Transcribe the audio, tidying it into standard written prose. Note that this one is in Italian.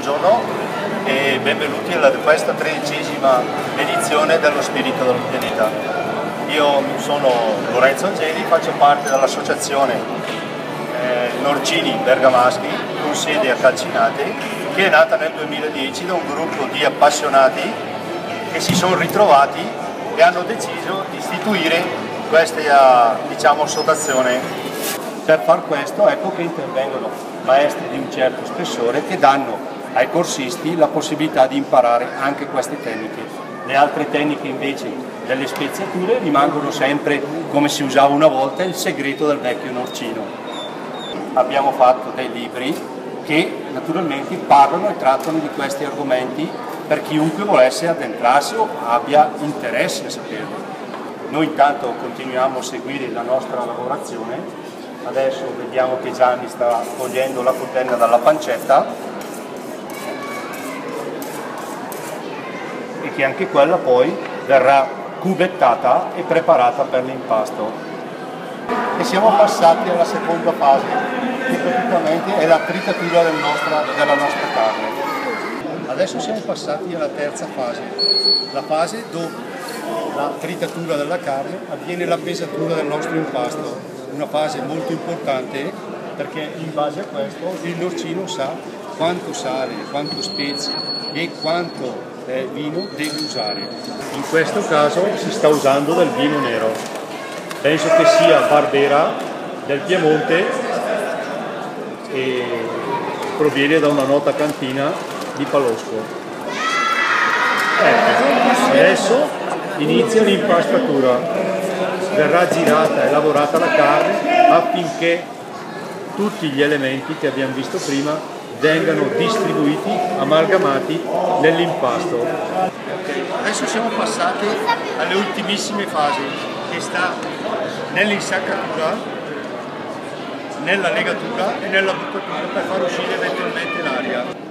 buongiorno e benvenuti a questa 13ª edizione dello Spirito del Pianeta. Io sono Lorenzo Angeli, faccio parte dell'associazione Norcini Bergamaschi con sede a Calcinate, che è nata nel 2010 da un gruppo di appassionati che si sono ritrovati e hanno deciso di istituire questa associazione. Per far questo ecco che intervengono maestri di un certo spessore che danno ai corsisti la possibilità di imparare anche queste tecniche. Le altre tecniche invece delle speziature rimangono sempre come si usava una volta, il segreto del vecchio norcino. Abbiamo fatto dei libri che naturalmente parlano e trattano di questi argomenti per chiunque volesse addentrarsi o abbia interesse a saperlo. Noi intanto continuiamo a seguire la nostra lavorazione. Adesso vediamo che Gianni sta togliendo la cotenna dalla pancetta e che anche quella poi verrà cubettata e preparata per l'impasto. E siamo passati alla seconda fase, che praticamente è la tritatura della nostra carne. Adesso siamo passati alla terza fase, la fase dopo la tritatura della carne avviene la pesatura del nostro impasto. Una fase molto importante perché in base a questo il norcino sa quanto sale, quanto spezie e quanto vino deve usare. In questo caso si sta usando del vino nero, penso che sia Barbera del Piemonte e proviene da una nota cantina di Palosco. Ecco, adesso inizia l'impastatura. Verrà girata e lavorata la carne affinché tutti gli elementi che abbiamo visto prima vengano distribuiti, amalgamati nell'impasto. Okay. Adesso siamo passati alle ultimissime fasi, che sta nell'insaccatura, nella legatura e nella buttatura per far uscire eventualmente l'aria.